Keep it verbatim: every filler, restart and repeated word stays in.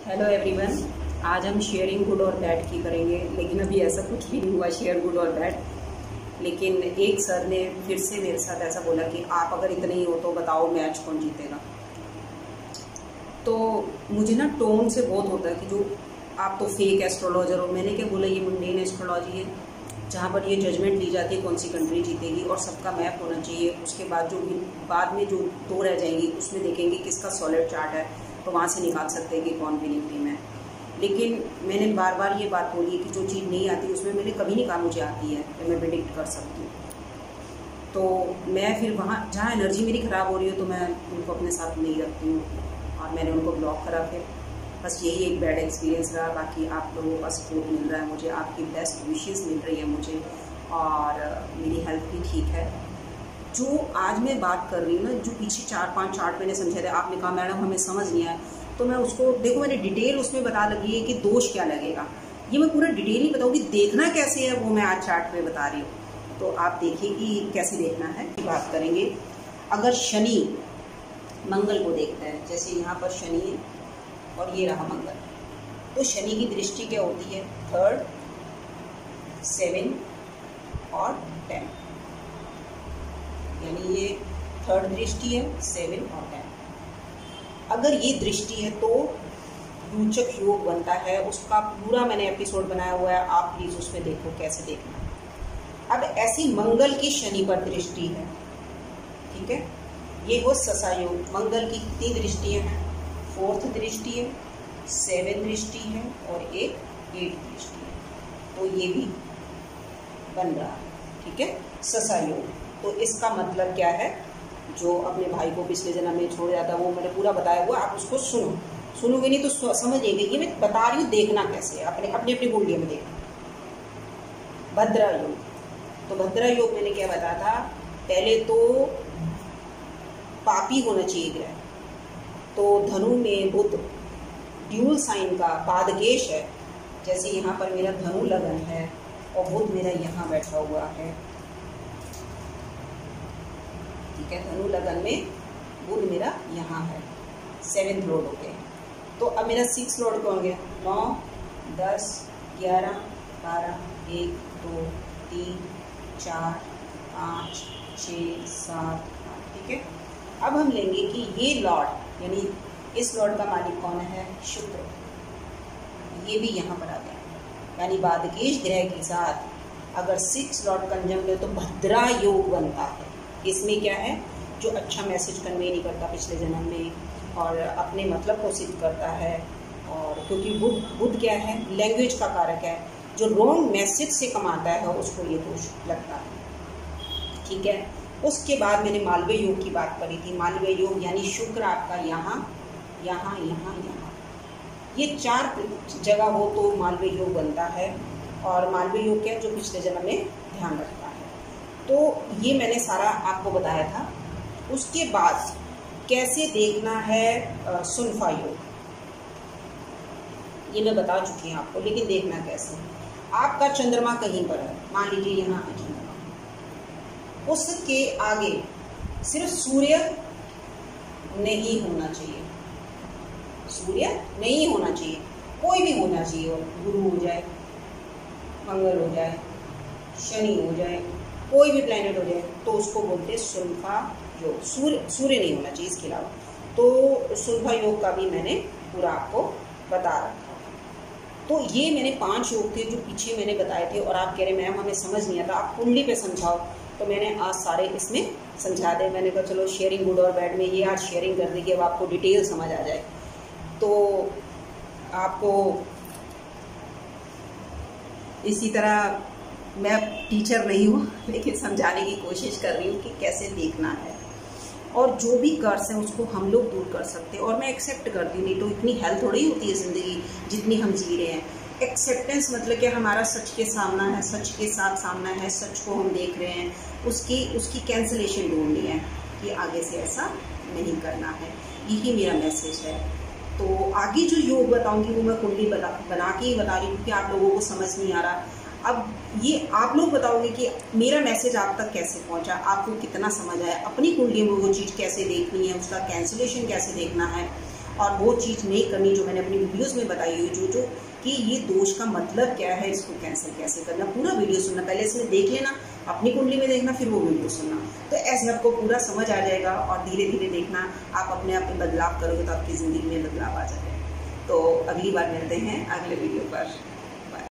Hello everyone, आज हम sharing good और बैड की करेंगे, लेकिन अभी ऐसा कुछ भी नहीं हुआ शेयर गुड और बैड। लेकिन एक सर ने फिर से मेरे साथ ऐसा बोला कि आप अगर इतने ही हो तो बताओ मैच कौन जीतेगा। तो मुझे ना टोन से बहुत होता है कि जो आप तो फेक एस्ट्रोलॉजर हो। मैंने क्या बोला, ये मुंडेन एस्ट्रोलॉजी है जहाँ पर ये जजमेंट ली जाती है कौन सी कंट्री जीतेगी और सबका मैप होना चाहिए। उसके बाद जो बाद में जो दो रह जाएंगी उसमें देखेंगे किसका सॉलिड चार्ट है, तो वहाँ से निकाल सकते हैं कि कौन विनिंग टीम है। लेकिन मैंने बार बार ये बात बोली है कि जो चीज़ नहीं आती उसमें मैंने कभी नहीं कहा मुझे आती है कि मैं प्रिडिक्ट कर सकती हूँ। तो मैं फिर वहाँ जहाँ एनर्जी मेरी ख़राब हो रही हो तो मैं उनको अपने साथ नहीं रखती हूँ और मैंने उनको ब्लॉक करा। फिर बस यही एक बैड एक्सपीरियंस रहा। बाकी आप लोगों का सपोर्ट मिल रहा है मुझे, आपकी बेस्ट विशेज़ मिल रही है मुझे और मेरी हेल्थ भी ठीक है। जो आज मैं बात कर रही हूँ ना, जो पीछे चार पांच चार्ट मैंने समझे थे, आपने कहा मैडम हमें समझ नहीं आया, तो मैं उसको देखो मैंने डिटेल उसमें बता लगी है कि दोष क्या लगेगा। ये मैं पूरा डिटेल नहीं बताऊँगी, देखना कैसे है वो मैं आज चार्ट पे बता रही हूँ। तो आप देखिए कि कैसे देखना है की बात करेंगे। अगर शनि मंगल को देखते हैं, जैसे यहाँ पर शनि है और ये रहा मंगल, तो शनि की दृष्टि क्या होती है, थर्ड, सेवन और टेन। यानी ये थर्ड दृष्टि है, सेवन और टेन। अगर ये दृष्टि है तो रूचक योग बनता है। उसका पूरा मैंने एपिसोड बनाया हुआ है, आप प्लीज उसमें देखो कैसे देखना है। अब ऐसी मंगल की शनि पर दृष्टि है, ठीक है, ये हो ससा योग। मंगल की कितनी दृष्टियां हैं, फोर्थ दृष्टि है, सेवन दृष्टि है और एक एट दृष्टि है, तो ये भी बन रहा है, ठीक है, ससा योग। तो इसका मतलब क्या है, जो अपने भाई को पिछले जन्म में छोड़ जाता है वो मैंने पूरा बताया हुआ, आप उसको सुनो। सुनोगे नहीं तो समझेंगे, ये मैं बता रही हूँ, देखना कैसे है, अपने अपनी अपनी कुंडली में देखना। भद्रा योग, तो भद्रा योग मैंने क्या बताया था, पहले तो पापी होना चाहिए ग्रह। तो धनु में बुध ड्यूल साइन का पादकेश है, जैसे यहाँ पर मेरा धनु लगन है और बुध मेरा यहाँ बैठा हुआ है, ठीक है, धनु लगन में बुध मेरा यहाँ है, सेवेंथ लॉर्ड हो गए। तो अब मेरा सिक्स लॉर्ड कौन गया, नौ, दस, ग्यारह, बारह, एक, दो, तीन, चार, पाँच, छः, सात, आठ, ठीक है। अब हम लेंगे कि ये लॉर्ड यानी इस लॉर्ड का मालिक कौन है, शुक्र, ये भी यहाँ पर आ गया। यानी बादकेश ग्रह के साथ अगर सिक्स लॉर्ड कंजंक्ट है तो भद्रा योग बनता है। इसमें क्या है, जो अच्छा मैसेज कन्वे नहीं करता पिछले जन्म में और अपने मतलब को सिद्ध करता है, और क्योंकि बुध बुध क्या है, लैंग्वेज का कारक है, जो रॉन्ग मैसेज से कमाता है उसको ये दोष लगता है, ठीक है। उसके बाद मैंने मालवीय योग की बात करी थी। मालवीय योग यानी शुक्र आपका यहाँ यहाँ यहाँ यहाँ, ये चार जगह हो तो मालवीय योग बनता है। और मालवीय योग क्या है, जो पिछले जन्म में ध्यान रखता है। तो ये मैंने सारा आपको बताया था। उसके बाद कैसे देखना है सुनफा योग, ये मैं बता चुकी हूँ आपको, लेकिन देखना कैसे। आपका चंद्रमा कहीं पर है, मान लीजिए यहाँ है चंद्रमा, उसके आगे सिर्फ सूर्य नहीं होना चाहिए, सूर्य नहीं होना चाहिए, कोई भी होना चाहिए, और गुरु हो जाए, मंगल हो जाए, शनि हो जाए, कोई भी प्लैनेट हो जाए, तो उसको बोलते हैं सुनफा योग। सूर्य सूर्य नहीं होना चाहिए इसके अलावा। तो सुनफा योग का भी मैंने पूरा आपको बता रखा। तो ये मैंने पांच योग थे जो पीछे मैंने बताए थे, और आप कह रहे मैम हमें समझ नहीं आता, आप कुंडली पे समझाओ, तो मैंने आज सारे इसमें समझा दे। मैंने कहा चलो शेयरिंग गुड और बैड में ये आज शेयरिंग कर दी कि अब आपको डिटेल समझ आ जाए। तो आपको इसी तरह, मैं टीचर नहीं हूँ लेकिन समझाने की कोशिश कर रही हूँ कि कैसे देखना है, और जो भी कर्स है उसको हम लोग दूर कर सकते हैं। और मैं एक्सेप्ट करती हूँ, नहीं तो इतनी हेल्थ थोड़ी होती है ज़िंदगी जितनी हम जी रहे हैं। एक्सेप्टेंस मतलब कि हमारा सच के सामना है, सच के साथ सामना है, सच को हम देख रहे हैं, उसकी उसकी कैंसिलेशन ढूंढनी है कि आगे से ऐसा नहीं करना है। यही मेरा मैसेज है। तो आगे जो योग बताऊंगी वो मैं कुंडली बना बना के ही बता रही हूँ, क्योंकि आप लोगों को समझ नहीं आ रहा। अब ये आप लोग बताओगे कि मेरा मैसेज आप तक कैसे पहुंचा, आपको कितना समझ आया, अपनी कुंडली में वो चीज़ कैसे देखनी है, उसका कैंसिलेशन कैसे देखना है, और वो चीज़ नहीं करनी जो मैंने अपनी वीडियोस में बताई हुई, जो जो कि ये दोष का मतलब क्या है, इसको कैंसिल कैसे करना। पूरा वीडियो सुनना, पहले इसमें देख लेना, अपनी कुंडली में देखना, फिर वो वीडियो सुनना, तो ऐसे आपको पूरा समझ आ जाएगा। और धीरे धीरे देखना, आप अपने आप में बदलाव करोगे तो आपकी ज़िंदगी में बदलाव आ जाएगा। तो अगली बार मिलते हैं अगले वीडियो पर।